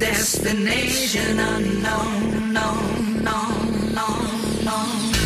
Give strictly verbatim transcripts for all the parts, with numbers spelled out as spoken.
Destination unknown, no, no, no, no.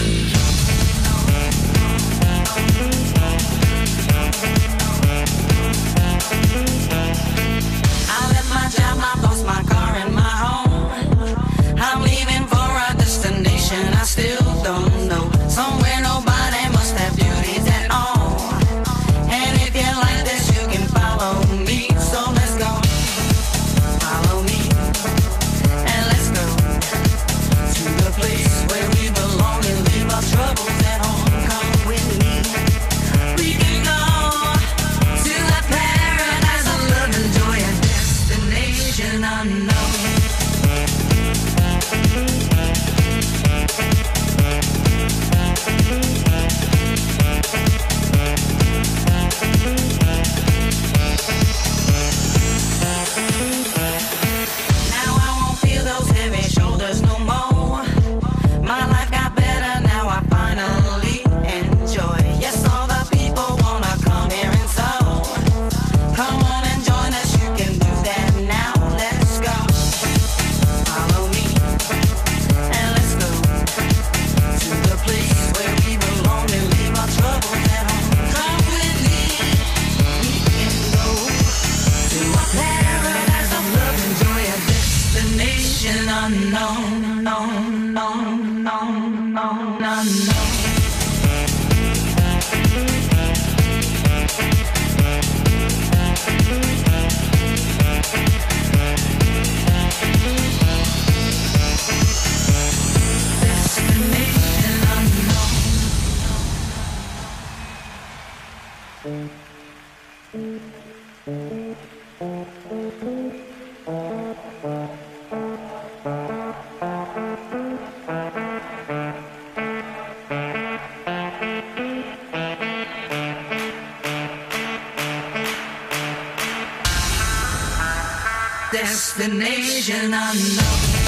I left my job, my boss, my car, and my home. I'm leaving for a destination I still don't know. Somewhere nobody must have beauties at all. And if you like this, you can follow me. So let's go. Follow me. And let's go to the place where we belong and leave our troubles at home. Come with me. We can go to a paradise of love and joy, a destination unknown. Now I won't feel those heavy shoulders no more. My life got better, now I finally enjoy. Yes, all the people wanna come here and so. Come on and join us, you can do that now. Let's go. Follow me. And let's go to the place where we belong and leave our troubles at home. Come with me. We can go to a paradise of love and joy, a destination unknown, no, no, no, no, unknown. Destination unknown. Destination unknown.